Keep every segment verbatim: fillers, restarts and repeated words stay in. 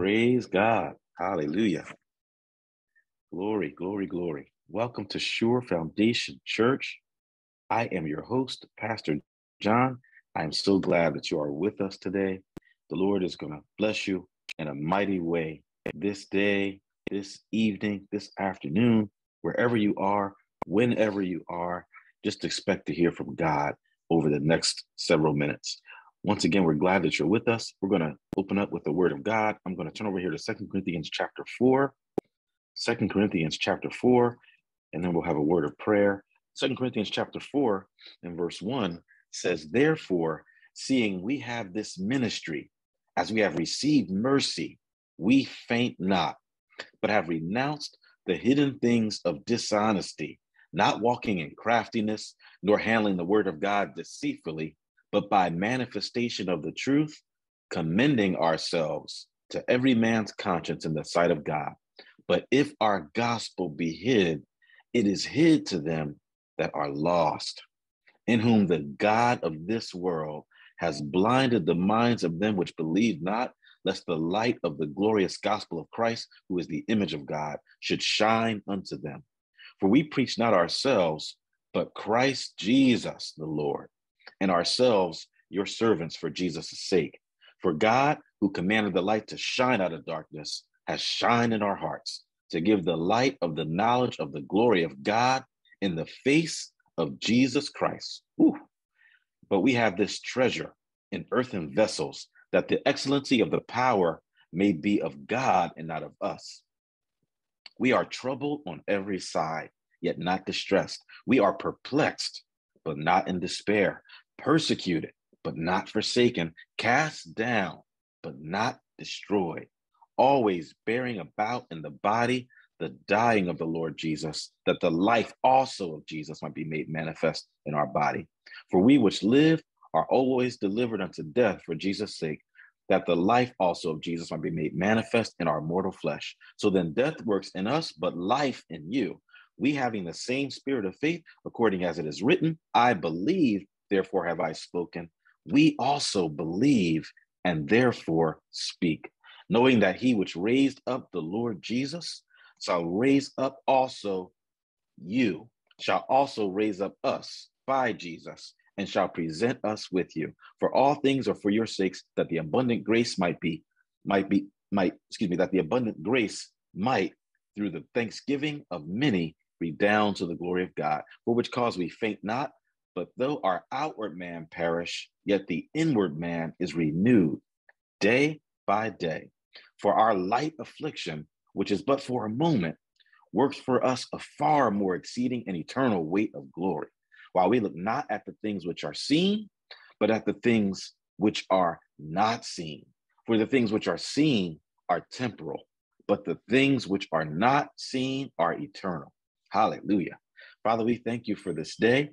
Praise God. Hallelujah. Glory, glory, glory. Welcome to Sure Foundation Church. I am your host, Pastor John. I am so glad that you are with us today. The Lord is going to bless you in a mighty way this day, this evening, this afternoon, wherever you are, whenever you are. Just expect to hear from God over the next several minutes. Once again, we're glad that you're with us. We're going to open up with the word of God. I'm going to turn over here to Second Corinthians chapter four. Second Corinthians chapter four, and then we'll have a word of prayer. Second Corinthians chapter four and verse one says, "Therefore, seeing we have this ministry, as we have received mercy, we faint not, but have renounced the hidden things of dishonesty, not walking in craftiness, nor handling the word of God deceitfully, but by manifestation of the truth, commending ourselves to every man's conscience in the sight of God. But if our gospel be hid, it is hid to them that are lost, in whom the God of this world has blinded the minds of them which believe not, lest the light of the glorious gospel of Christ, who is the image of God, should shine unto them. For we preach not ourselves, but Christ Jesus the Lord, and ourselves your servants for Jesus' sake. For God, who commanded the light to shine out of darkness, has shined in our hearts to give the light of the knowledge of the glory of God in the face of Jesus Christ. Whew. But we have this treasure in earthen vessels, that the excellency of the power may be of God and not of us. We are troubled on every side, yet not distressed. We are perplexed, but not in despair, persecuted, but not forsaken, cast down, but not destroyed, always bearing about in the body the dying of the Lord Jesus, that the life also of Jesus might be made manifest in our body. For we which live are always delivered unto death for Jesus' sake, that the life also of Jesus might be made manifest in our mortal flesh. So then death works in us, but life in you. We having the same spirit of faith, according as it is written, I believe, therefore have I spoken. We also believe, and therefore speak, knowing that he which raised up the Lord Jesus shall raise up also you, shall also raise up us by Jesus, and shall present us with you. For all things are for your sakes, that the abundant grace might be, might be, might, excuse me, that the abundant grace might, through the thanksgiving of many, redound to the glory of God, for which cause we faint not, but though our outward man perish, yet the inward man is renewed day by day. For our light affliction, which is but for a moment, works for us a far more exceeding and eternal weight of glory, while we look not at the things which are seen, but at the things which are not seen. For the things which are seen are temporal, but the things which are not seen are eternal. Hallelujah. Father, we thank you for this day.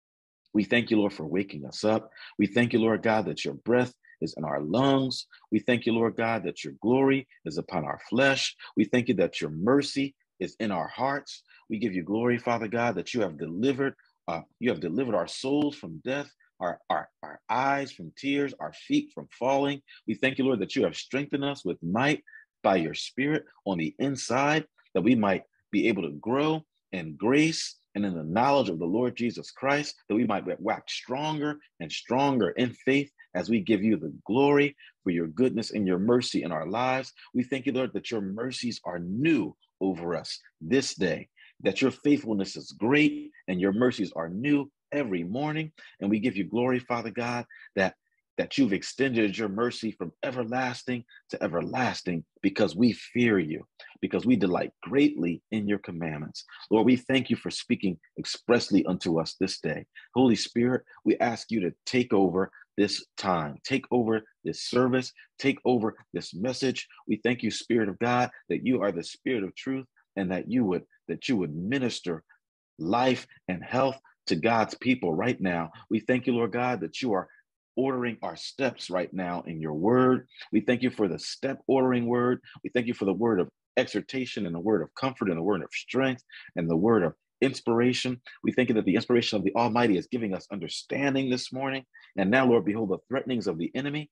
We thank you, Lord, for waking us up. We thank you, Lord God, that your breath is in our lungs. We thank you, Lord God, that your glory is upon our flesh. We thank you that your mercy is in our hearts. We give you glory, Father God, that you have delivered, uh, you have delivered our souls from death, our, our, our eyes from tears, our feet from falling. We thank you, Lord, that you have strengthened us with might by your spirit on the inside, that we might be able to grow in grace and in the knowledge of the Lord Jesus Christ, that we might wax stronger and stronger in faith as we give you the glory for your goodness and your mercy in our lives. We thank you, Lord, that your mercies are new over us this day, that your faithfulness is great and your mercies are new every morning. And we give you glory, Father God, that that you've extended your mercy from everlasting to everlasting, because we fear you, because we delight greatly in your commandments. Lord, we thank you for speaking expressly unto us this day. Holy Spirit, we ask you to take over this time, take over this service, take over this message. We thank you, Spirit of God, that you are the Spirit of truth, and that you would that you would minister life and health to God's people right now. We thank you, Lord God, that you are ordering our steps right now in your word. We thank you for the step ordering word. We thank you for the word of exhortation and the word of comfort and the word of strength and the word of inspiration. We thank you that the inspiration of the Almighty is giving us understanding this morning. And now, Lord, behold the threatenings of the enemy,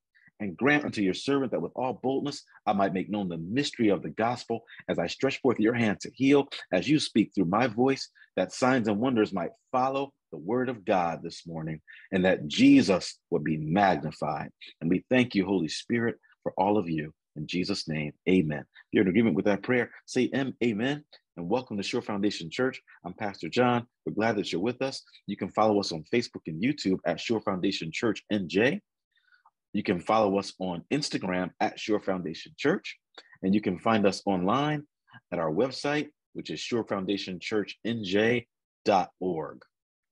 and grant unto your servant that with all boldness I might make known the mystery of the gospel as I stretch forth your hand to heal, as you speak through my voice, that signs and wonders might follow the word of God this morning, and that Jesus would be magnified. And we thank you, Holy Spirit, for all of you. In Jesus' name, amen. If you're in agreement with that prayer, say amen. And welcome to Shore Foundation Church. I'm Pastor John. We're glad that you're with us. You can follow us on Facebook and YouTube at Shore Foundation Church N J. You can follow us on Instagram at Shore Foundation Church. And you can find us online at our website, which is shore foundation church n j dot org.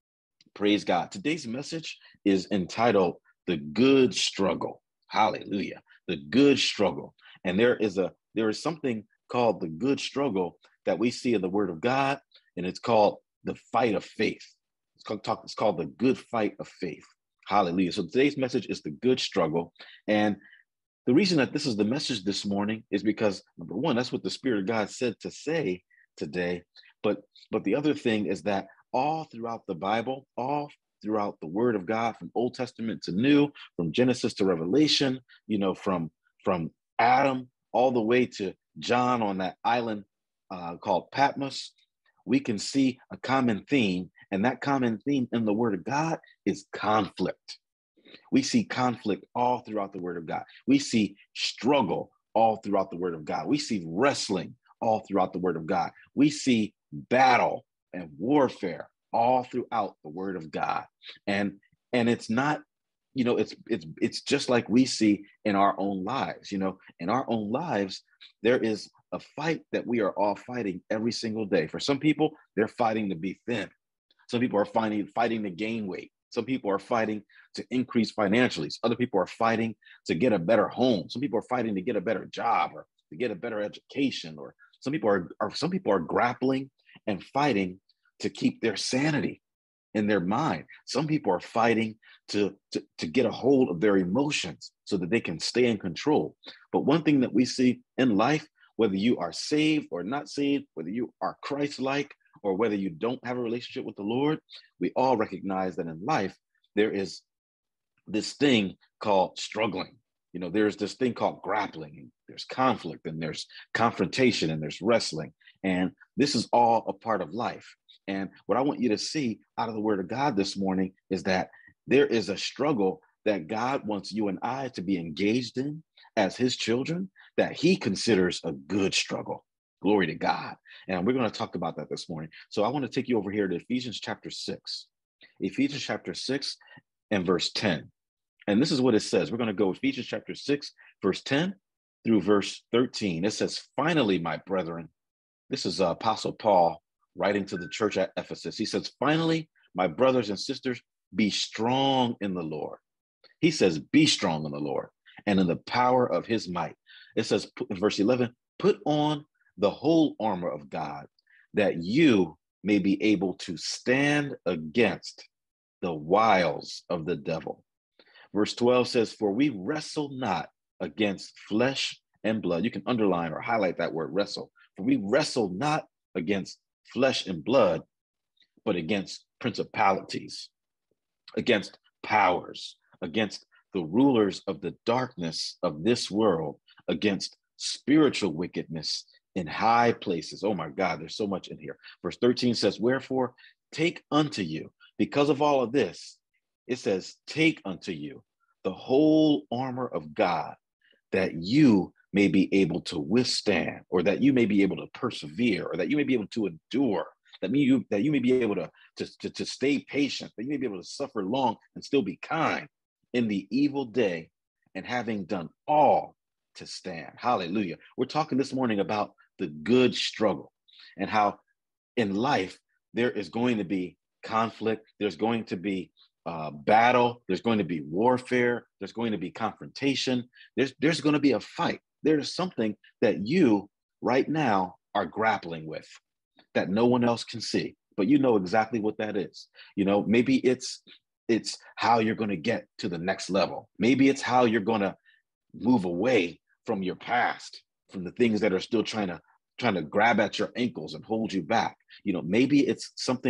Praise God. Today's message is entitled The Good Struggle. Hallelujah. The good struggle. And there is a there is something called the good struggle that we see in the Word of God, and it's called the fight of faith. It's called, talk, it's called the good fight of faith. Hallelujah. So today's message is the good struggle. And the reason that this is the message this morning is because, number one, that's what the Spirit of God said to say today. But, but the other thing is that all throughout the Bible, all throughout the Word of God, from Old Testament to New, from Genesis to Revelation, you know, from, from Adam all the way to John on that island uh, called Patmos, we can see a common theme, and that common theme in the Word of God is conflict. We see conflict all throughout the Word of God. We see struggle all throughout the Word of God. We see wrestling all throughout the Word of God. We see battle and warfare all throughout the Word of God. And, and it's not, you know, it's, it's, it's just like we see in our own lives. You know, in our own lives, there is a fight that we are all fighting every single day. For some people, they're fighting to be thin. Some people are fighting, fighting to gain weight. Some people are fighting to increase financially. Other people are fighting to get a better home. Some people are fighting to get a better job or to get a better education. Or some people are, are some people are grappling and fighting to keep their sanity in their mind. Some people are fighting to, to, to get a hold of their emotions so that they can stay in control. But one thing that we see in life, whether you are saved or not saved, whether you are Christ-like or whether you don't have a relationship with the Lord, we all recognize that in life, there is this thing called struggling. You know, there's this thing called grappling, and there's conflict, and there's confrontation, and there's wrestling. And this is all a part of life. And what I want you to see out of the Word of God this morning is that there is a struggle that God wants you and I to be engaged in as his children, that he considers a good struggle. Glory to God. And we're going to talk about that this morning. So I want to take you over here to Ephesians chapter six. Ephesians chapter six and verse ten. And this is what it says. We're going to go Ephesians chapter six, verse ten through verse thirteen. It says, finally, my brethren, this is uh, Apostle Paul writing to the church at Ephesus. He says, finally, my brothers and sisters, be strong in the Lord. He says, be strong in the Lord and in the power of his might. It says in verse eleven, put on the whole armor of God, that you may be able to stand against the wiles of the devil. Verse twelve says, for we wrestle not against flesh and blood. You can underline or highlight that word wrestle. For we wrestle not against flesh and blood, but against principalities, against powers, against the rulers of the darkness of this world, against spiritual wickedness in high places. Oh my God, there's so much in here. Verse thirteen says, wherefore take unto you, because of all of this, it says, take unto you the whole armor of God, that you may be able to withstand, or that you may be able to persevere, or that you may be able to endure, that you, that you may be able to, to, to, to stay patient, that you may be able to suffer long and still be kind in the evil day, and having done all to stand. Hallelujah. We're talking this morning about the good struggle, and how in life there is going to be conflict, there's going to be uh, battle, there's going to be warfare, there's going to be confrontation, there's, there's going to be a fight. There's something that you right now are grappling with that no one else can see, but you know exactly what that is. You know, maybe it's it's how you're going to get to the next level. Maybe it's how you're going to move away from your past, from the things that are still trying to trying to grab at your ankles and hold you back. You know, maybe it's something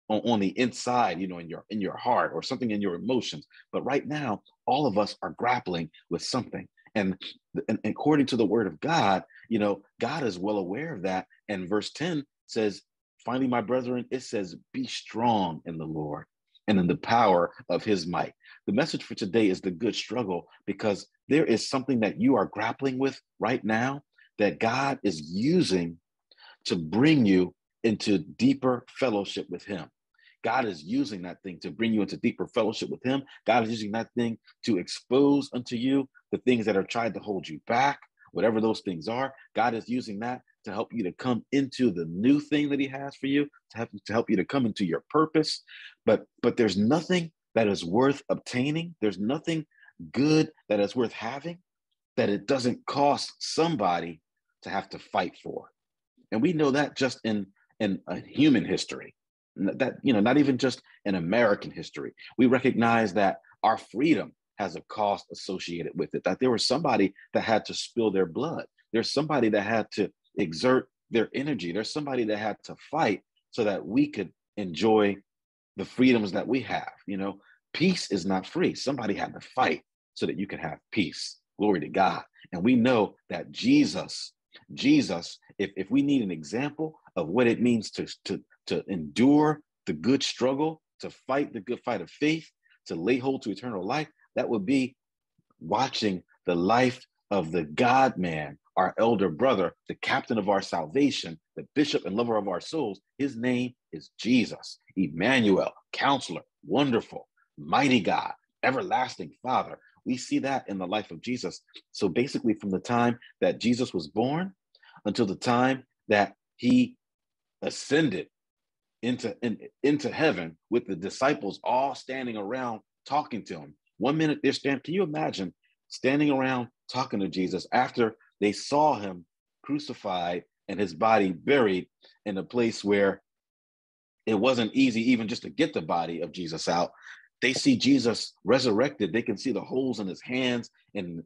on, on the inside, you know, in your in your heart, or something in your emotions. But right now, all of us are grappling with something. And, and according to the word of God, you know, God is well aware of that. And verse ten says, finally, my brethren, it says, be strong in the Lord and in the power of his might. The message for today is the good struggle, because there is something that you are grappling with right now that God is using to bring you into deeper fellowship with him. God is using that thing to bring you into deeper fellowship with him. God is using that thing to expose unto you the things that are trying to hold you back, whatever those things are. God is using that to help you to come into the new thing that he has for you, to help, to help you to come into your purpose. But, but there's nothing that is worth obtaining. There's nothing good that is worth having that it doesn't cost somebody to have to fight for. And we know that just in, in a human history, that, you know, not even just in American history. We recognize that our freedom has a cost associated with it, that there was somebody that had to spill their blood. There's somebody that had to exert their energy. There's somebody that had to fight so that we could enjoy the freedoms that we have. You know, peace is not free. Somebody had to fight so that you can have peace. Glory to God. And we know that Jesus, Jesus, if, if we need an example of what it means to, to, to endure the good struggle, to fight the good fight of faith, to lay hold to eternal life, that would be watching the life of the God-man, our elder brother, the captain of our salvation, the bishop and lover of our souls. His name is Jesus, Emmanuel, Counselor, Wonderful, Mighty God, Everlasting Father. We see that in the life of Jesus. So basically, from the time that Jesus was born until the time that he ascended into, in, into heaven with the disciples all standing around talking to him. One minute they're standing, can you imagine standing around talking to Jesus after they saw him crucified and his body buried in a place where it wasn't easy even just to get the body of Jesus out. They see Jesus resurrected. They can see the holes in his hands, and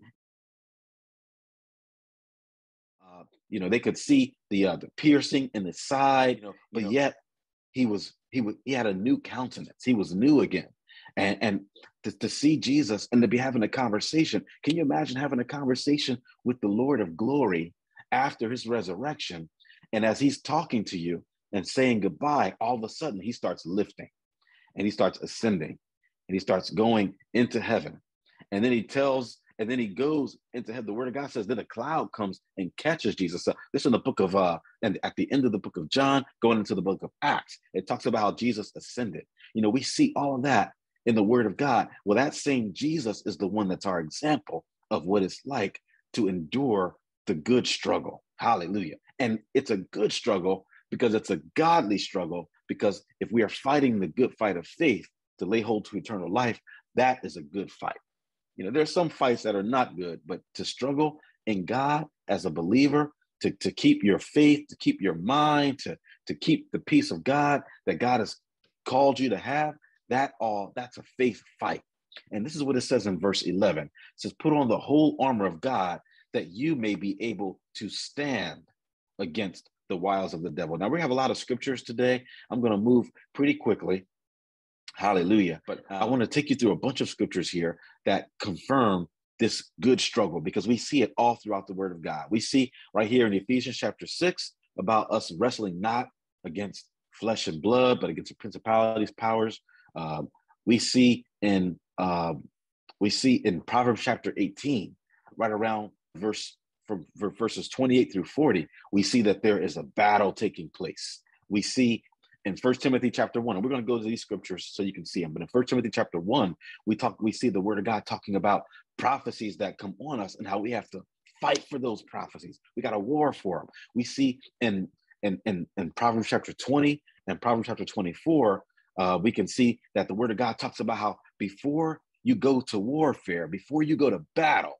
uh, you know, they could see the uh, the piercing in his side. You know, but you know, yet he was he was he had a new countenance. He was new again, and and to, to see Jesus and to be having a conversation. Can you imagine having a conversation with the Lord of Glory after his resurrection? And as he's talking to you and saying goodbye, all of a sudden he starts lifting, and he starts ascending. And he starts going into heaven. And then he tells, and then he goes into heaven. The word of God says, then a cloud comes and catches Jesus. So this is in the book of, uh, and at the end of the book of John, going into the book of Acts, it talks about how Jesus ascended. You know, we see all of that in the word of God. Well, that same Jesus is the one that's our example of what it's like to endure the good struggle. Hallelujah. And it's a good struggle because it's a godly struggle, because if we are fighting the good fight of faith, to lay hold to eternal life, that is a good fight. You know, there's some fights that are not good, but to struggle in God as a believer, to, to keep your faith, to keep your mind, to, to keep the peace of God that God has called you to have, that all, that's a faith fight. And this is what it says in verse eleven. It says, put on the whole armor of God that you may be able to stand against the wiles of the devil. Now, we have a lot of scriptures today. I'm going to move pretty quickly. Hallelujah. But uh, I want to take you through a bunch of scriptures here that confirm this good struggle, because we see it all throughout the word of God. We see right here in Ephesians chapter six about us wrestling not against flesh and blood, but against the principalities, powers. Um, we see in uh, we see in Proverbs chapter eighteen, right around verse from verses twenty-eight through forty, we see that there is a battle taking place. We see in First Timothy chapter one, and we're going to go to these scriptures so you can see them. But in First Timothy chapter one, we talk, we see the word of God talking about prophecies that come on us and how we have to fight for those prophecies. We got to war for them. We see in in in, in Proverbs chapter twenty and Proverbs chapter twenty-four, uh, we can see that the word of God talks about how before you go to warfare, before you go to battle,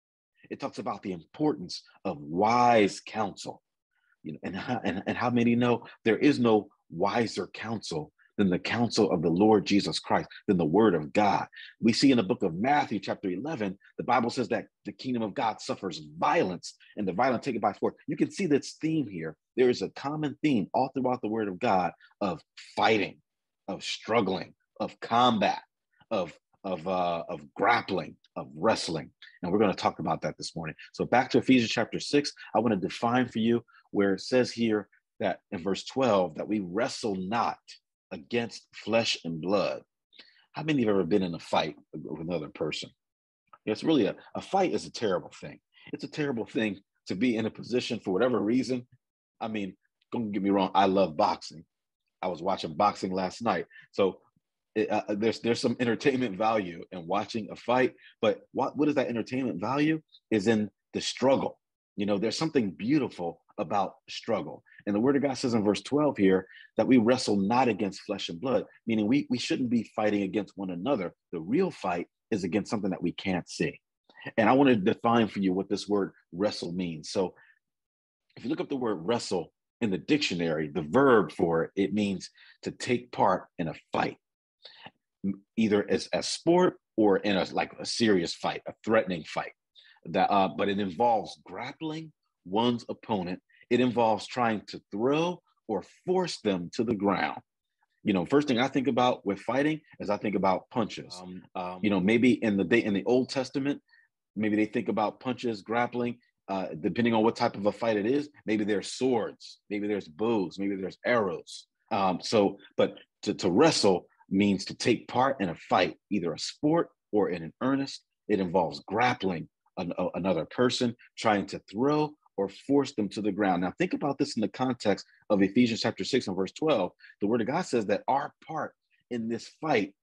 it talks about the importance of wise counsel. You know, and, and, and how many know there is no wiser counsel than the counsel of the Lord Jesus Christ, than the word of God. We see in the book of Matthew, chapter eleven, the Bible says that the kingdom of God suffers violence, and the violent take it by force. You can see this theme here. There is a common theme all throughout the word of God of fighting, of struggling, of combat, of of uh, of grappling, of wrestling. And we're going to talk about that this morning. So back to Ephesians chapter six, I want to define for you where it says here that in verse twelve that we wrestle not against flesh and blood. How many have ever been in a fight with another person? It's really a, a fight is a terrible thing. It's a terrible thing to be in a position for whatever reason. I mean, don't get me wrong, I love boxing. I was watching boxing last night. So it, uh, there's there's some entertainment value in watching a fight, but what, what is that entertainment value is in the struggle. You know, there's something beautiful about struggle. And the word of God says in verse twelve here that we wrestle not against flesh and blood, meaning we, we shouldn't be fighting against one another. The real fight is against something that we can't see. And I want to define for you what this word wrestle means. So if you look up the word wrestle in the dictionary, the verb for it, it means to take part in a fight, either as a sport or in a like a serious fight, a threatening fight. That, uh, but it involves grappling one's opponent. It involves trying to throw or force them to the ground. You know, first thing I think about with fighting is I think about punches. Um, um, you know, maybe in the day in the Old Testament, maybe they think about punches, grappling. Uh, depending on what type of a fight it is, maybe there's swords, maybe there's bows, maybe there's arrows. Um, so, but to, to wrestle means to take part in a fight, either a sport or in an earnest. It involves grappling an, a, another person, trying to throw or force them to the ground. Now, think about this in the context of Ephesians chapter six and verse twelve. The word of God says that our part in this fight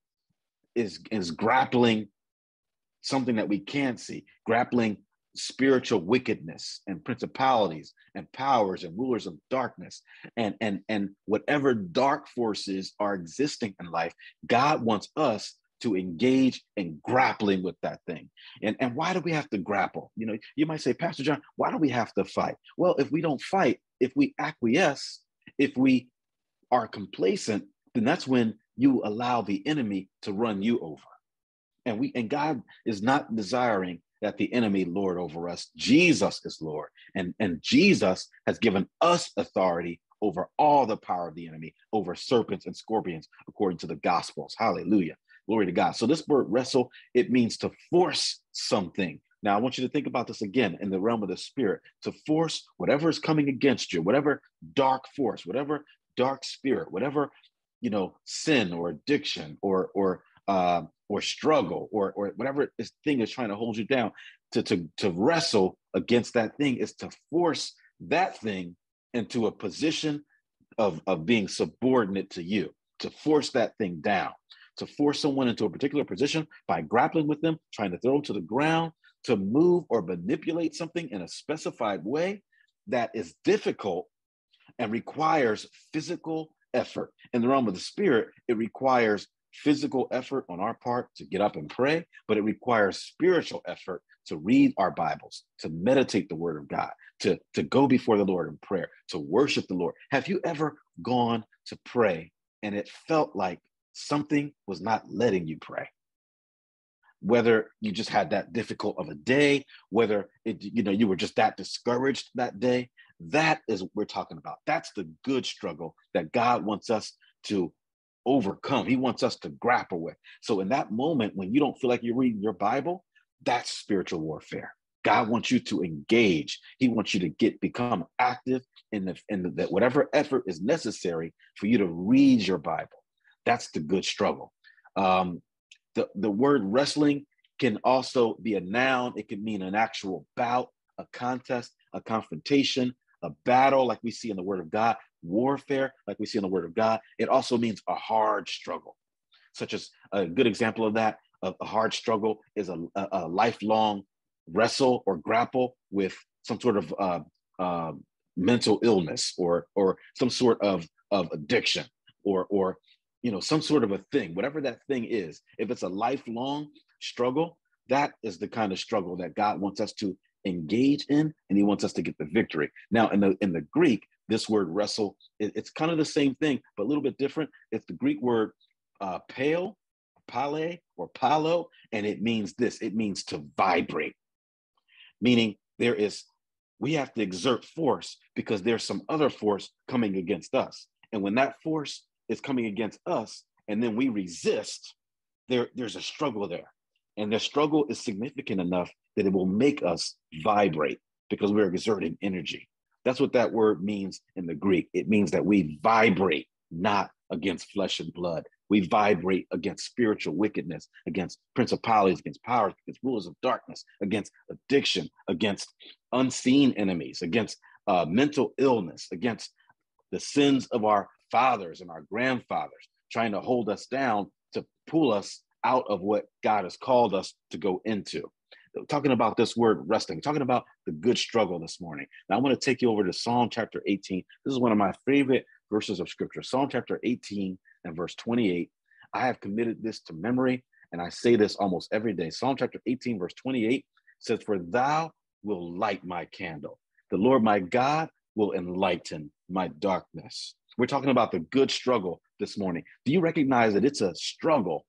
is, is grappling something that we can't see, grappling spiritual wickedness and principalities and powers and rulers of darkness and and and whatever dark forces are existing in life. God wants us to engage in grappling with that thing. And and why do we have to grapple? You know, you might say, Pastor John, why do we have to fight? Well, if we don't fight, if we acquiesce, if we are complacent, then that's when you allow the enemy to run you over. And we and God is not desiring that the enemy lord over us. Jesus is Lord. And, and Jesus has given us authority over all the power of the enemy, over serpents and scorpions, according to the Gospels. Hallelujah. Glory to God. So this word wrestle, it means to force something. Now, I want you to think about this again in the realm of the spirit, to force whatever is coming against you, whatever dark force, whatever dark spirit, whatever, you know, sin or addiction or, or, uh, or struggle or, or whatever this thing is trying to hold you down, to, to, to wrestle against that thing is to force that thing into a position of, of being subordinate to you, to force that thing down, to force someone into a particular position by grappling with them, trying to throw them to the ground, to move or manipulate something in a specified way that is difficult and requires physical effort. In the realm of the spirit, it requires physical effort on our part to get up and pray, but it requires spiritual effort to read our Bibles, to meditate the word of God, to, to go before the Lord in prayer, to worship the Lord. Have you ever gone to pray and it felt like something was not letting you pray? Whether you just had that difficult of a day, whether it, you know, you were just that discouraged that day, that is what we're talking about. That's the good struggle that God wants us to overcome. He wants us to grapple with. So in that moment, when you don't feel like you're reading your Bible, that's spiritual warfare. God wants you to engage. He wants you to get become active in the in the, that whatever effort is necessary for you to read your Bible. That's the good struggle. Um, the, the word wrestling can also be a noun. It can mean an actual bout, a contest, a confrontation, a battle, like we see in the Word of God, warfare, like we see in the Word of God. It also means a hard struggle, such as a good example of that. A, a hard struggle is a, a, a lifelong wrestle or grapple with some sort of uh, uh, mental illness or or some sort of, of addiction or or you know some sort of a thing, whatever that thing is. If it's a lifelong struggle, that is the kind of struggle that God wants us to engage in, and he wants us to get the victory. Now, in the in the Greek, this word wrestle, it, it's kind of the same thing, but a little bit different. It's the Greek word uh, pale, pale, or palo, and it means this. It means to vibrate, meaning there is, we have to exert force because there's some other force coming against us. And when that force is coming against us, and then we resist, there, there's a struggle there. And the struggle is significant enough that it will make us vibrate because we're exerting energy. That's what that word means in the Greek. It means that we vibrate, not against flesh and blood. We vibrate against spiritual wickedness, against principalities, against powers, against rulers of darkness, against addiction, against unseen enemies, against uh, mental illness, against the sins of our fathers and our grandfathers, trying to hold us down to pull us out of what God has called us to go into. Talking about this word resting, talking about the good struggle this morning. Now I want to take you over to Psalm chapter eighteen. This is one of my favorite verses of scripture. Psalm chapter eighteen and verse twenty-eight. I have committed this to memory, and I say this almost every day. Psalm chapter eighteen, verse twenty-eight says, "For thou will light my candle. The Lord my God will enlighten my darkness." We're talking about the good struggle this morning. Do you recognize that it's a struggle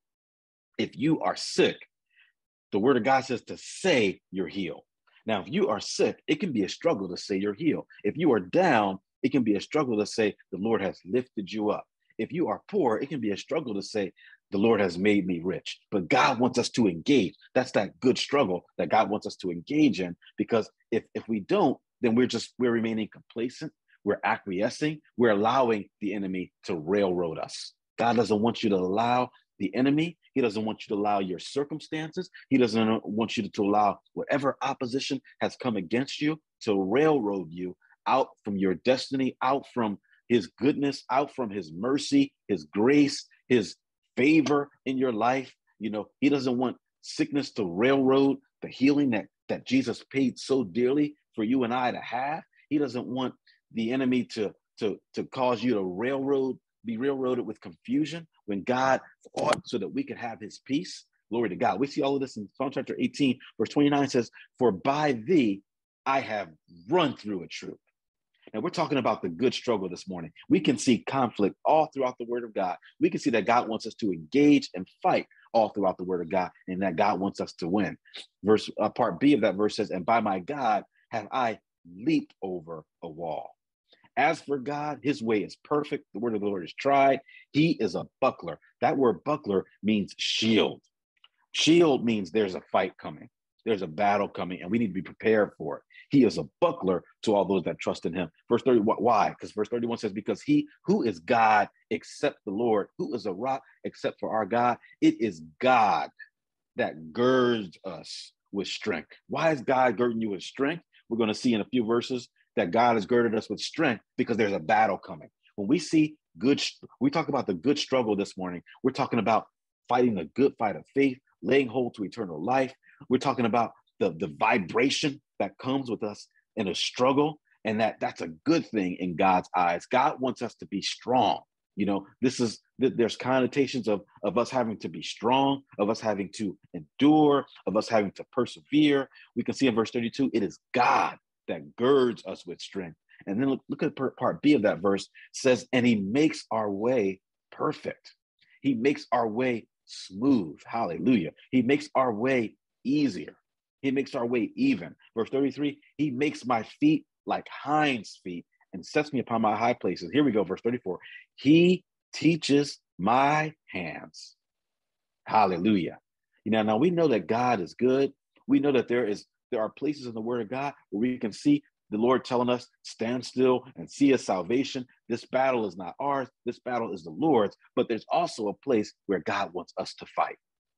if you are sick? The word of God says to say you're healed. Now, if you are sick, it can be a struggle to say you're healed. If you are down, it can be a struggle to say the Lord has lifted you up. If you are poor, it can be a struggle to say the Lord has made me rich. But God wants us to engage. That's that good struggle that God wants us to engage in, because if, if we don't, then we're just, we're remaining complacent. We're acquiescing. We're allowing the enemy to railroad us. God doesn't want you to allow the enemy. He doesn't want you to allow your circumstances. He doesn't want you to, to allow whatever opposition has come against you to railroad you out from your destiny, out from his goodness, out from his mercy, his grace, his favor in your life. You know, he doesn't want sickness to railroad the healing that, that Jesus paid so dearly for you and I to have. He doesn't want the enemy to, to, to cause you to railroad, be railroaded with confusion when God fought so that we could have his peace. Glory to God. We see all of this in Psalm chapter eighteen, verse twenty-nine says, "For by thee I have run through a troop." And we're talking about the good struggle this morning. We can see conflict all throughout the word of God. We can see that God wants us to engage and fight all throughout the word of God, and that God wants us to win. Verse uh, part B of that verse says, "And by my God have I leaped over a wall." As for God, his way is perfect. The word of the Lord is tried. He is a buckler. That word buckler means shield. Shield means there's a fight coming. There's a battle coming, and we need to be prepared for it. He is a buckler to all those that trust in him. Verse thirty, why? Because verse thirty-one says, "Because he who is God except the Lord, who is a rock except for our God, it is God that girds us with strength." Why is God girding you with strength? We're going to see in a few verses that God has girded us with strength because there's a battle coming. When we see good, we talk about the good struggle this morning. We're talking about fighting the good fight of faith, laying hold to eternal life. We're talking about the, the vibration that comes with us in a struggle, and that that's a good thing in God's eyes. God wants us to be strong. You know, this is, there's connotations of, of us having to be strong, of us having to endure, of us having to persevere. We can see in verse thirty-two, it is God that girds us with strength. And then look, look at part B of that verse, says, "And he makes our way perfect." He makes our way smooth. Hallelujah. He makes our way easier. He makes our way even. Verse thirty-three, "He makes my feet like hinds feet and sets me upon my high places." Here we go. Verse thirty-four, "He teaches my hands." Hallelujah. You know, now we know that God is good. We know that there is there are places in the word of God where we can see the Lord telling us, stand still and see his salvation. This battle is not ours. This battle is the Lord's. But there's also a place where God wants us to fight.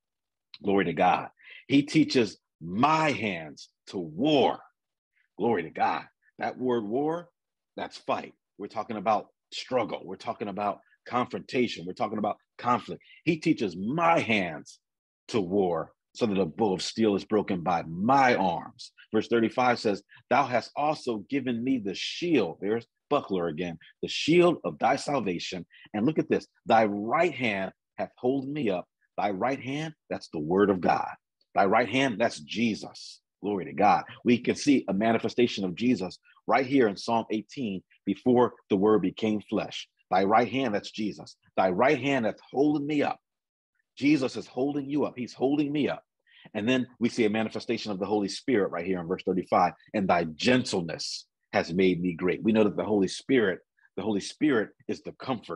Glory to God. He teaches my hands to war. Glory to God. That word war, that's fight. We're talking about struggle. We're talking about confrontation. We're talking about conflict. He teaches my hands to war, so that a bow of steel is broken by my arms. Verse thirty-five says, "Thou hast also given me the shield." There's buckler again. "The shield of thy salvation." And look at this. "Thy right hand hath holden me up." Thy right hand, that's the word of God. Thy right hand, that's Jesus. Glory to God. We can see a manifestation of Jesus right here in Psalm eighteen before the word became flesh. Thy right hand, that's Jesus. Thy right hand hath holden me up. Jesus is holding you up. He's holding me up. And then we see a manifestation of the Holy Spirit right here in verse thirty-five. "And thy gentleness has made me great." We know that the Holy Spirit, the Holy Spirit is the comforter.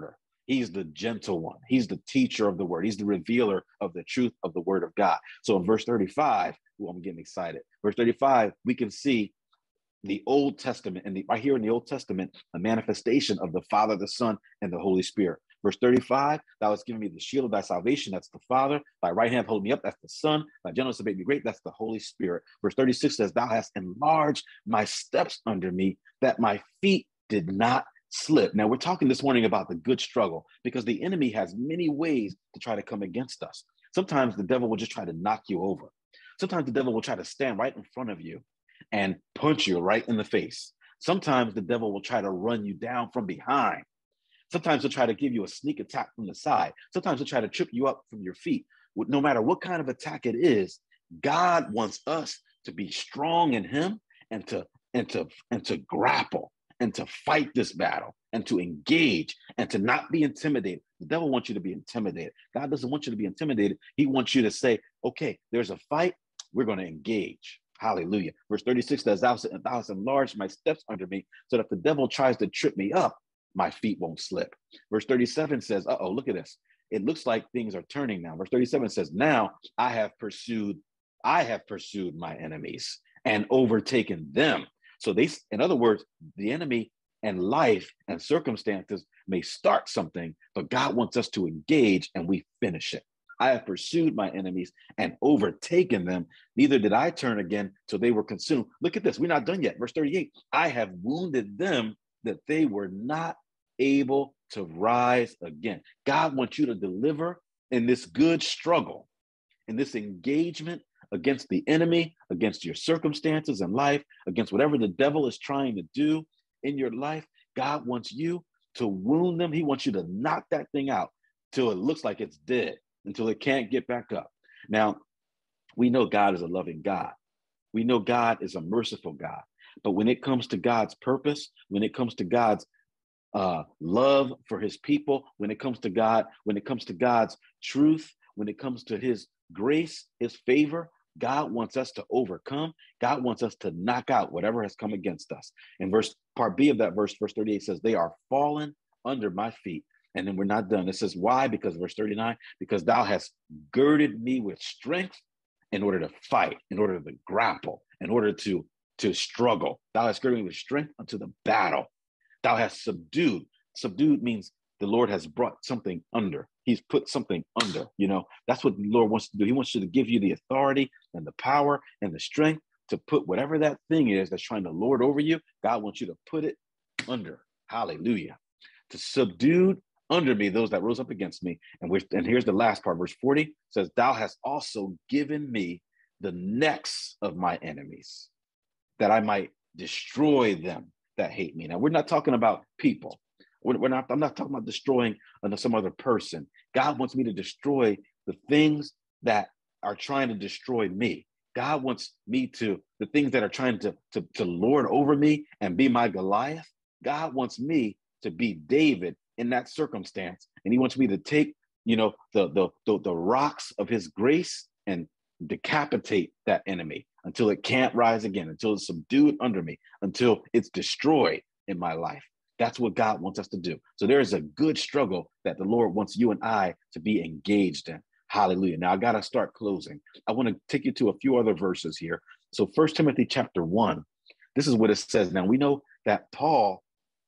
He's the gentle one. He's the teacher of the word. He's the revealer of the truth of the word of God. So in verse thirty-five, ooh, I'm getting excited. Verse thirty-five, we can see the Old Testament, and the, right here in the Old Testament, a manifestation of the Father, the Son, and the Holy Spirit. Verse thirty-five, thou hast given me the shield of thy salvation. That's the Father. Thy right hand hold me up. That's the Son. Thy gentleness made me great. That's the Holy Spirit. Verse thirty-six says, thou hast enlarged my steps under me, that my feet did not slip. Now, we're talking this morning about the good struggle, because the enemy has many ways to try to come against us. Sometimes the devil will just try to knock you over. Sometimes the devil will try to stand right in front of you and punch you right in the face. Sometimes the devil will try to run you down from behind. Sometimes he'll try to give you a sneak attack from the side. Sometimes he'll try to trip you up from your feet. No matter what kind of attack it is, God wants us to be strong in him and to and to and to grapple and to fight this battle and to engage and to not be intimidated. The devil wants you to be intimidated. God doesn't want you to be intimidated. He wants you to say, okay, there's a fight. We're going to engage. Hallelujah. Verse thirty-six says, thou hast enlarged my steps under me, so that if the devil tries to trip me up, my feet won't slip. Verse thirty-seven says, uh-oh, look at this. It looks like things are turning now. Verse thirty-seven says, now I have pursued, I have pursued my enemies and overtaken them. So they, in other words, the enemy and life and circumstances may start something, but God wants us to engage and we finish it. I have pursued my enemies and overtaken them. Neither did I turn again till they were consumed. Look at this. We're not done yet. Verse thirty-eight, I have wounded them that they were not able to rise again. God wants you to deliver in this good struggle, in this engagement against the enemy, against your circumstances in life, against whatever the devil is trying to do in your life. God wants you to wound them. He wants you to knock that thing out till it looks like it's dead, until it can't get back up. Now, we know God is a loving God. We know God is a merciful God. But when it comes to God's purpose, when it comes to God's uh, love for his people, when it comes to God, when it comes to God's truth, when it comes to his grace, his favor, God wants us to overcome. God wants us to knock out whatever has come against us. And verse part B of that verse, verse thirty-eight says, they are fallen under my feet. And then we're not done. It says, why? Because verse thirty-nine, because thou hast girded me with strength in order to fight, in order to grapple, in order to, to struggle. Thou hast girded me with strength unto the battle. Thou hast subdued. Subdued means the Lord has brought something under. He's put something under, you know. That's what the Lord wants to do. He wants you to give you the authority and the power and the strength to put whatever that thing is that's trying to lord over you. God wants you to put it under. Hallelujah. To subdue under me those that rose up against me. And, which, and here's the last part. Verse forty says, thou hast also given me the necks of my enemies, that I might destroy them that hate me. Now, we're not talking about people. We're not, I'm not talking about destroying some other person. God wants me to destroy the things that are trying to destroy me. God wants me to, the things that are trying to, to, to lord over me and be my Goliath. God wants me to be David in that circumstance. And he wants me to take, you know, the, the, the, the rocks of his grace and decapitate that enemy until it can't rise again, until it's subdued under me, until it's destroyed in my life. That's what God wants us to do. So there is a good struggle that the Lord wants you and I to be engaged in. Hallelujah. Now I got to start closing. I want to take you to a few other verses here. So First Timothy chapter one, this is what it says. Now we know that Paul,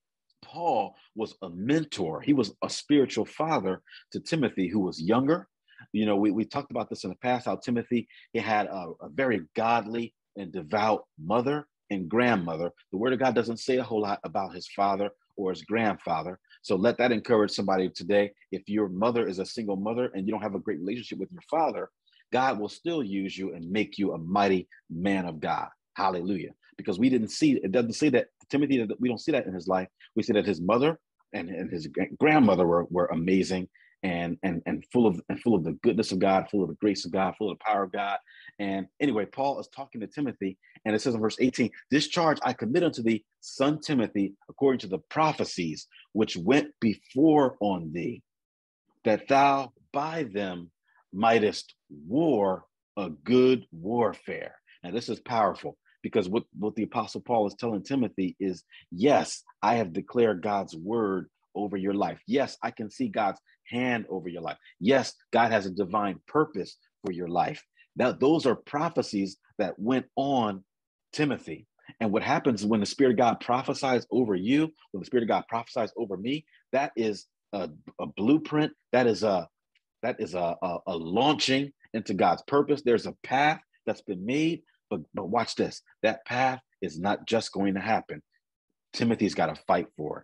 Paul was a mentor. He was a spiritual father to Timothy, who was younger. You know, we, we talked about this in the past, how Timothy, he had a, a very godly and devout mother and grandmother. The word of God doesn't say a whole lot about his father or his grandfather. So let that encourage somebody today. If your mother is a single mother and you don't have a great relationship with your father, God will still use you and make you a mighty man of God. Hallelujah. Because we didn't see, it doesn't say that Timothy, we don't see that in his life. We see that his mother and, and his grandmother were, were amazing and, and, and full of, and full of the goodness of God, full of the grace of God, full of the power of God. And anyway, Paul is talking to Timothy, and it says in verse eighteen, this charge I commit unto thee, son Timothy, according to the prophecies which went before on thee, that thou by them mightest war a good warfare. Now this is powerful, because what, what the Apostle Paul is telling Timothy is, yes, I have declared God's word over your life. Yes, I can see God's hand over your life. Yes, God has a divine purpose for your life. Now, those are prophecies that went on Timothy. And what happens when the Spirit of God prophesies over you, when the Spirit of God prophesies over me, that is a, a blueprint. That is a that is a, a, a launching into God's purpose. There's a path that's been made, but but watch this. That path is not just going to happen. Timothy's got to fight for it.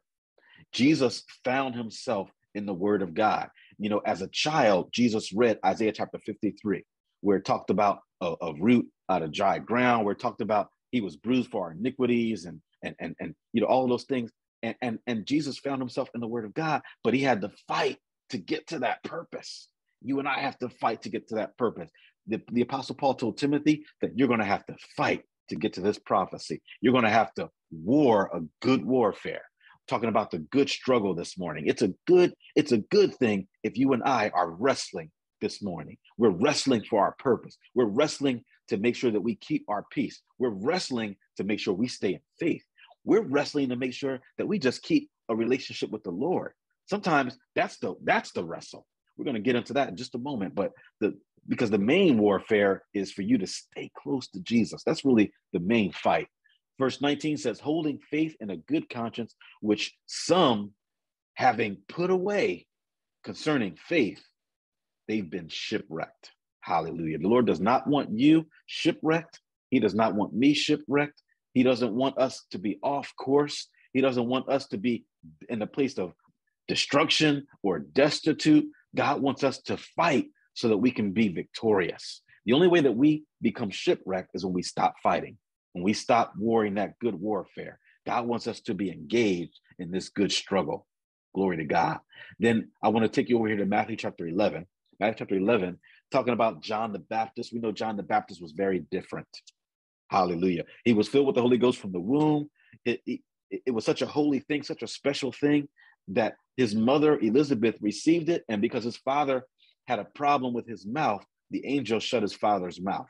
Jesus found himself in the Word of God. You know, as a child, Jesus read Isaiah chapter fifty-three, where it talked about a, a root out of dry ground, where it talked about he was bruised for our iniquities and and and and you know all of those things. And and and Jesus found himself in the Word of God, but he had to fight to get to that purpose. You and I have to fight to get to that purpose. The, the Apostle Paul told Timothy that you're going to have to fight to get to this prophecy. You're going to have to war a good warfare. Talking about the good struggle this morning. It's a good, it's a good thing if you and I are wrestling this morning. We're wrestling for our purpose. We're wrestling to make sure that we keep our peace. We're wrestling to make sure we stay in faith. We're wrestling to make sure that we just keep a relationship with the Lord. Sometimes that's the that's the wrestle. We're going to get into that in just a moment, but the because the main warfare is for you to stay close to Jesus. That's really the main fight. Verse nineteen says, holding faith and a good conscience, which some, having put away concerning faith, they've been shipwrecked. Hallelujah. The Lord does not want you shipwrecked. He does not want me shipwrecked. He doesn't want us to be off course. He doesn't want us to be in a place of destruction or destitute. God wants us to fight so that we can be victorious. The only way that we become shipwrecked is when we stop fighting, when we stop warring that good warfare. God wants us to be engaged in this good struggle. Glory to God. Then I want to take you over here to Matthew chapter eleven. Matthew chapter eleven, talking about John the Baptist. We know John the Baptist was very different. Hallelujah. He was filled with the Holy Ghost from the womb. It, it, it was such a holy thing, such a special thing that his mother, Elizabeth, received it. And because his father had a problem with his mouth, the angel shut his father's mouth.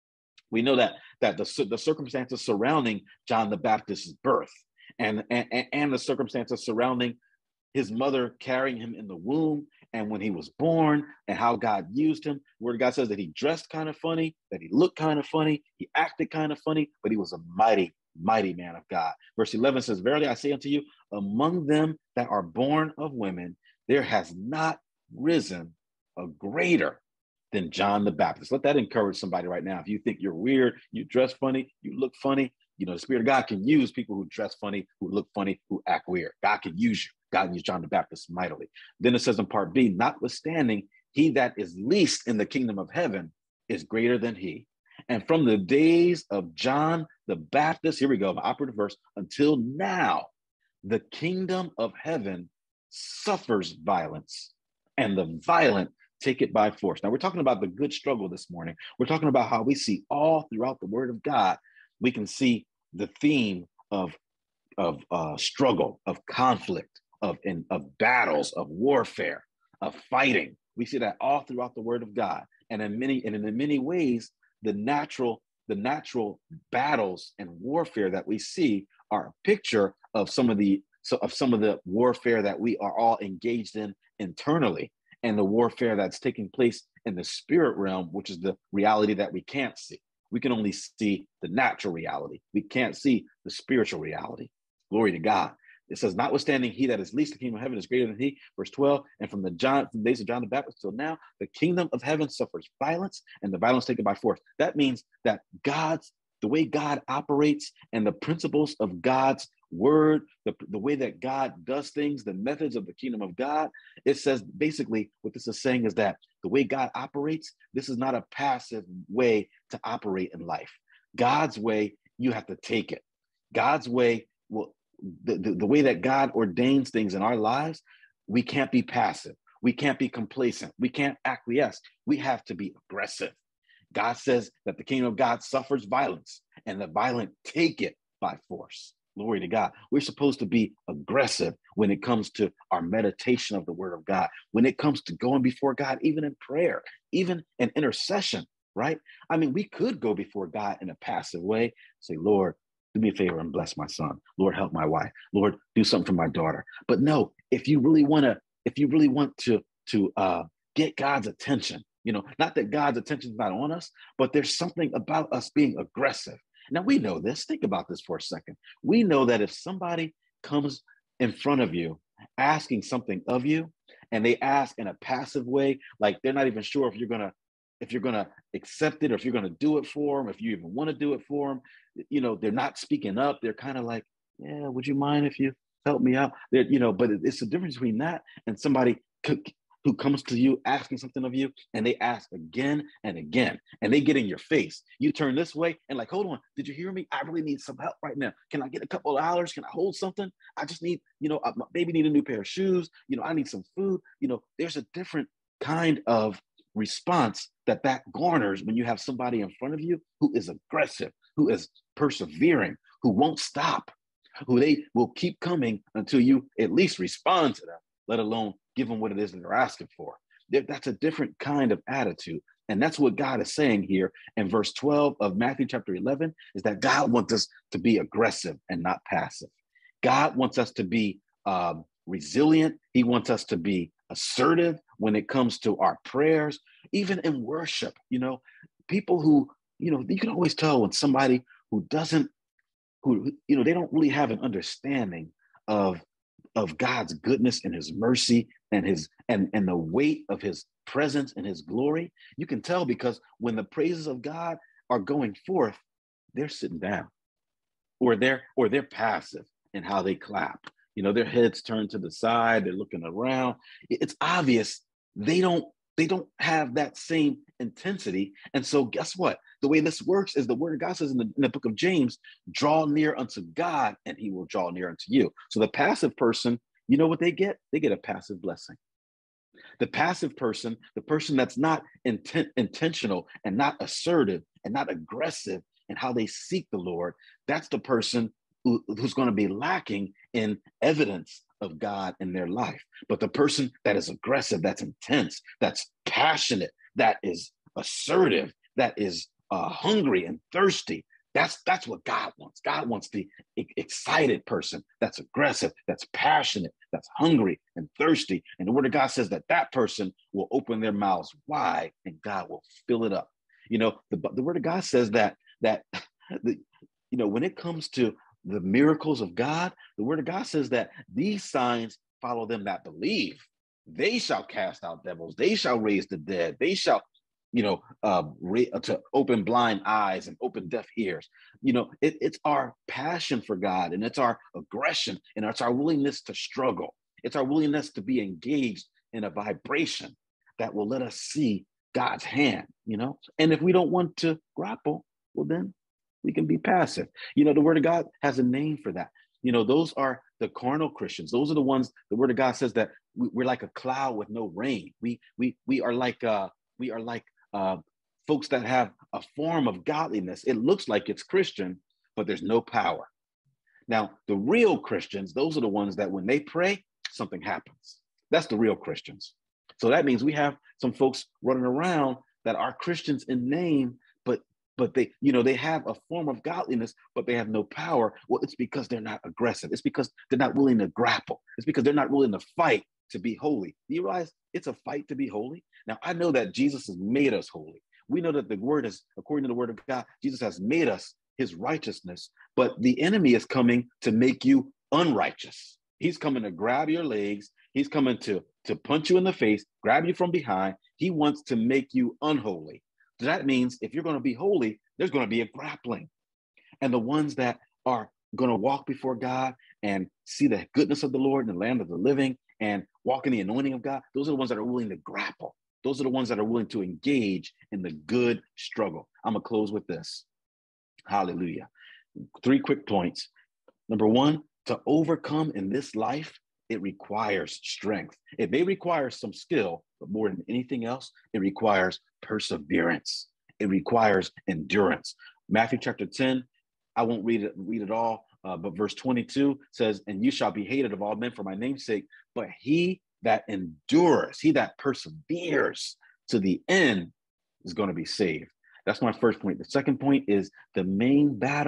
We know that, that the, the circumstances surrounding John the Baptist's birth and, and, and the circumstances surrounding his mother carrying him in the womb and when he was born and how God used him. Word of God says that he dressed kind of funny, that he looked kind of funny, he acted kind of funny, but he was a mighty, mighty man of God. Verse eleven says, verily I say unto you, among them that are born of women, there has not risen a greater than John the Baptist. Let that encourage somebody right now. If you think you're weird, you dress funny, you look funny, you know, the Spirit of God can use people who dress funny, who look funny, who act weird. God can use you. God used John the Baptist mightily. Then it says in part B, notwithstanding, he that is least in the kingdom of heaven is greater than he. And from the days of John the Baptist, here we go, my operative verse, until now, the kingdom of heaven suffers violence, and the violent take it by force. Now, we're talking about the good struggle this morning. We're talking about how we see all throughout the Word of God, we can see the theme of, of uh, struggle, of conflict, of, in, of battles, of warfare, of fighting. We see that all throughout the Word of God. And in many, and in many ways, the natural, the natural battles and warfare that we see are a picture of some of the so of some of the warfare that we are all engaged in internally, and the warfare that's taking place in the spirit realm, which is the reality that we can't see. We can only see the natural reality. We can't see the spiritual reality. Glory to God. It says, notwithstanding, he that is least in the kingdom of heaven is greater than he. Verse twelve, and from the, John, from the days of John the Baptist till now, the kingdom of heaven suffers violence, and the violence taken by force. That means that God's, the way God operates and the principles of God's word, the, the way that God does things, the methods of the kingdom of God, it says basically what this is saying is that the way God operates, this is not a passive way to operate in life. God's way, you have to take it. God's way will, the, the, the way that God ordains things in our lives, we can't be passive. We can't be complacent. We can't acquiesce. We have to be aggressive. God says that the kingdom of God suffers violence, and the violent take it by force. Glory to God. We're supposed to be aggressive when it comes to our meditation of the word of God, when it comes to going before God, even in prayer, even in intercession, right? I mean, we could go before God in a passive way, say, Lord, do me a favor and bless my son. Lord, help my wife. Lord, do something for my daughter. But no, if you really want to, if you really want to, to uh, get God's attention, you know, not that God's attention is not on us, but there's something about us being aggressive. Now we know this. Think about this for a second. We know that if somebody comes in front of you asking something of you, and they ask in a passive way, like they're not even sure if you're gonna if you're gonna accept it or if you're gonna do it for them, if you even want to do it for them, you know, they're not speaking up. They're kind of like, yeah, would you mind if you help me out? They're, you know, but it's the difference between that and somebody who comes to you asking something of you, and they ask again and again, and they get in your face. You turn this way and like, hold on, did you hear me? I really need some help right now. Can I get a couple of dollars? Can I hold something? I just need, you know, my baby need a new pair of shoes. You know, I need some food. You know, there's a different kind of response that that garners when you have somebody in front of you who is aggressive, who is persevering, who won't stop, who they will keep coming until you at least respond to them, let alone give them what it is that they're asking for. That's a different kind of attitude. And that's what God is saying here in verse twelve of Matthew chapter eleven, is that God wants us to be aggressive and not passive. God wants us to be um, resilient. He wants us to be assertive when it comes to our prayers, even in worship. You know, people who, you know, you can always tell when somebody who doesn't, who, you know, they don't really have an understanding of of God's goodness and his mercy and his and and the weight of his presence and his glory. You can tell because when the praises of God are going forth, they're sitting down, or they're or they're passive in how they clap. You know, their heads turned to the side, they're looking around. It's obvious they don't they don't have that same intensity. And so guess what? The way this works is the word of God says in the, in the book of James, draw near unto God and he will draw near unto you. So the passive person, you know what they get? They get a passive blessing. The passive person, the person that's not intent, intentional and not assertive and not aggressive in how they seek the Lord, that's the person who, who's going to be lacking in evidence of God in their life. But the person that is aggressive, that's intense, that's passionate, that is assertive, that is uh, hungry and thirsty, that's that's what God wants. God wants the excited person that's aggressive, that's passionate, that's hungry and thirsty. And the word of God says that that person will open their mouths wide and God will fill it up. You know, the, the word of God says that, that the, you know, when it comes to the miracles of God, the word of God says that these signs follow them that believe. They shall cast out devils. They shall raise the dead. They shall, you know, uh, ra- to open blind eyes and open deaf ears. You know, it, it's our passion for God, and it's our aggression, and it's our willingness to struggle. It's our willingness to be engaged in a vibration that will let us see God's hand, you know? And if we don't want to grapple, well, then we can be passive. You know, the word of God has a name for that. You know, those are the carnal Christians. Those are the ones, the word of God says that we, we're like a cloud with no rain. We we we are like uh we are like uh folks that have a form of godliness. It looks like it's Christian, but there's no power. Now, the real Christians, those are the ones that when they pray, something happens. That's the real Christians. So that means we have some folks running around that are Christians in name, but but they, you know, they have a form of godliness, but they have no power. Well, it's because they're not aggressive. It's because they're not willing to grapple. It's because they're not willing to fight to be holy. Do you realize it's a fight to be holy? Now, I know that Jesus has made us holy. We know that the word is, according to the word of God, Jesus has made us his righteousness, but the enemy is coming to make you unrighteous. He's coming to grab your legs. He's coming to, to punch you in the face, grab you from behind. He wants to make you unholy. So that means if you're going to be holy, there's going to be a grappling. And the ones that are going to walk before God and see the goodness of the Lord in the land of the living and walk in the anointing of God, those are the ones that are willing to grapple. Those are the ones that are willing to engage in the good struggle. I'm going to close with this. Hallelujah. Three quick points. Number one, to overcome in this life, it requires strength. It may require some skill, but more than anything else, it requires perseverance. It requires endurance. Matthew chapter ten, I won't read it, read it all, uh, but verse twenty-two says, and you shall be hated of all men for my name's sake, but he that endures, he that perseveres to the end is going to be saved. That's my first point. The second point is the main battle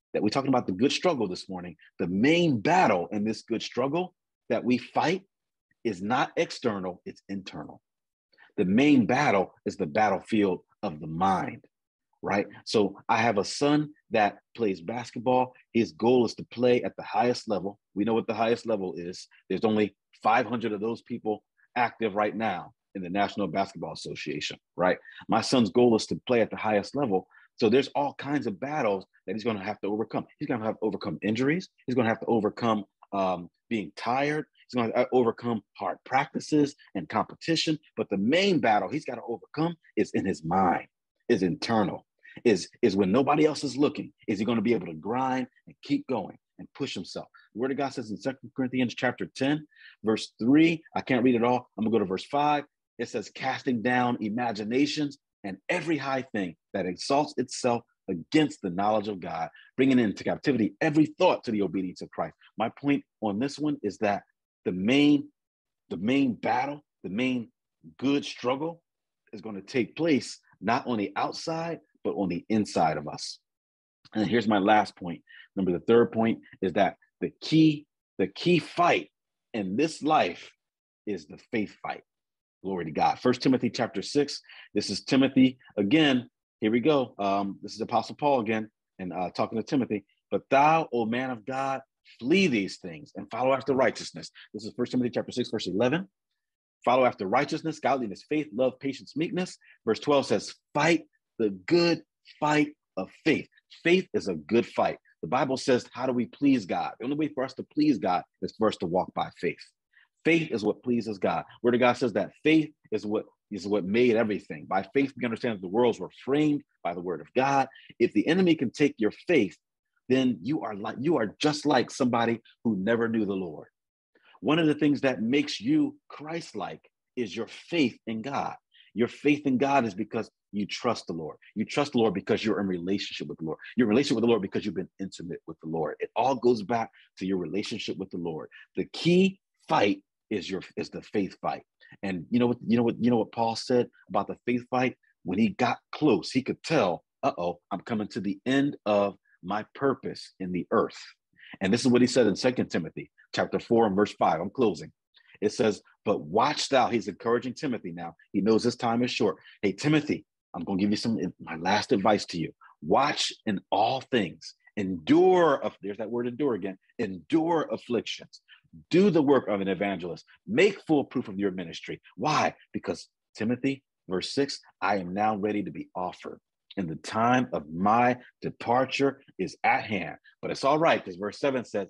that we're talking about the good struggle this morning. The main battle in this good struggle that we fight is not external, it's internal. The main battle is the battlefield of the mind, right? So I have a son that plays basketball. His goal is to play at the highest level. We know what the highest level is. There's only five hundred of those people active right now in the National Basketball Association, right? My son's goal is to play at the highest level. So there's all kinds of battles that he's going to have to overcome. He's going to have to overcome injuries. He's going to have to overcome um, being tired. He's going to overcome hard practices and competition. But the main battle he's got to overcome is in his mind, is internal, is, is when nobody else is looking. Is he going to be able to grind and keep going and push himself? The Word of God says in Second Corinthians chapter ten, verse three, I can't read it all. I'm going to go to verse five. It says, casting down imaginations and every high thing that exalts itself against the knowledge of God, bringing into captivity every thought to the obedience of Christ. My point on this one is that the main, the main battle, the main good struggle is going to take place not on the outside, but on the inside of us. And here's my last point. Remember, the third point is that the key, the key fight in this life is the faith fight. Glory to God. First Timothy chapter six. This is Timothy again. Here we go. Um, this is Apostle Paul again, and uh, talking to Timothy. But thou, O man of God, flee these things and follow after righteousness. This is First Timothy chapter six, verse eleven. Follow after righteousness, godliness, faith, love, patience, meekness. Verse twelve says, fight the good fight of faith. Faith is a good fight. The Bible says, how do we please God? The only way for us to please God is for us to walk by faith. Faith is what pleases God. Word of God says that faith is what is what made everything. By faith, we understand that the worlds were framed by the word of God. If the enemy can take your faith, then you are like you are just like somebody who never knew the Lord. One of the things that makes you Christ-like is your faith in God. Your faith in God is because you trust the Lord. You trust the Lord because you're in relationship with the Lord. You're in relationship with the Lord because you've been intimate with the Lord. It all goes back to your relationship with the Lord. The key fight is your is the faith fight. And you know what, you know what, you know what Paul said about the faith fight? When he got close, he could tell, uh-oh, I'm coming to the end of my purpose in the earth. And this is what he said in Second Timothy chapter four and verse five. I'm closing. It says, but watch thou, he's encouraging Timothy now. He knows his time is short. Hey, Timothy, I'm going to give you some, my last advice to you. Watch in all things. Endure, of, there's that word endure again, endure afflictions. Do the work of an evangelist. Make full proof of your ministry. Why? Because Timothy, verse six, I am now ready to be offered. And the time of my departure is at hand. But it's all right, because verse seven says,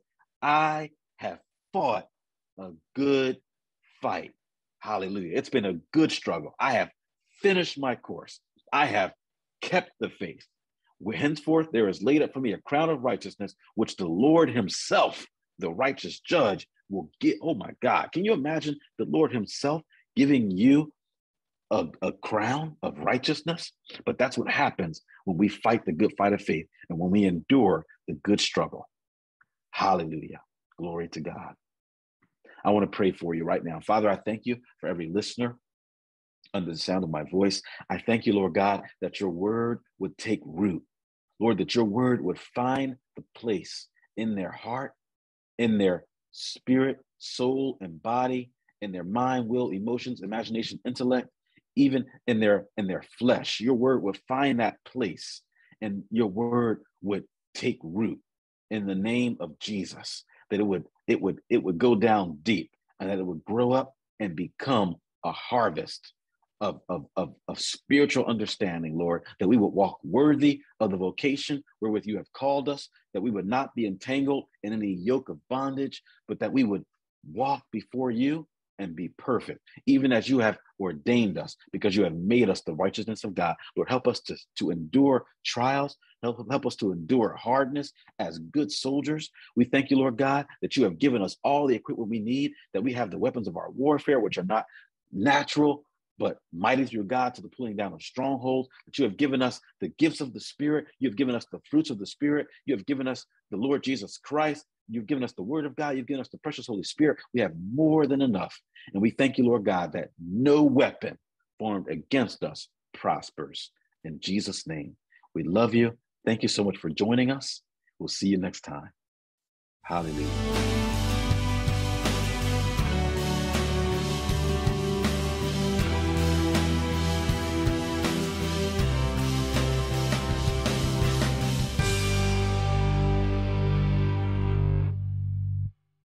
I have fought a good fight. Hallelujah. It's been a good struggle. I have finished my course. I have kept the faith. Henceforth, there is laid up for me a crown of righteousness, which the Lord himself, the righteous judge, will get. Oh my God. Can you imagine the Lord himself giving you a, a crown of righteousness? But that's what happens when we fight the good fight of faith and when we endure the good struggle. Hallelujah. Glory to God. I want to pray for you right now. Father, I thank you for every listener under the sound of my voice. I thank you, Lord God, that your word would take root. Lord, that your word would find the place in their heart, in their spirit, soul, and body, in their mind, will, emotions, imagination, intellect, even in their in their flesh. Your word would find that place, and your word would take root in the name of Jesus. That it would it would it would go down deep, and that it would grow up and become a harvest Of, of, of, of spiritual understanding, Lord, that we would walk worthy of the vocation wherewith you have called us, that we would not be entangled in any yoke of bondage, but that we would walk before you and be perfect, even as you have ordained us, because you have made us the righteousness of God. Lord, help us to, to endure trials, help, help us to endure hardness as good soldiers. We thank you, Lord God, that you have given us all the equipment we need, that we have the weapons of our warfare, which are not natural, but mighty through God to the pulling down of strongholds, that you have given us the gifts of the Spirit. You've given us the fruits of the Spirit. You have given us the Lord Jesus Christ. You've given us the word of God. You've given us the precious Holy Spirit. We have more than enough. And we thank you, Lord God, that no weapon formed against us prospers. In Jesus' name, we love you. Thank you so much for joining us. We'll see you next time. Hallelujah.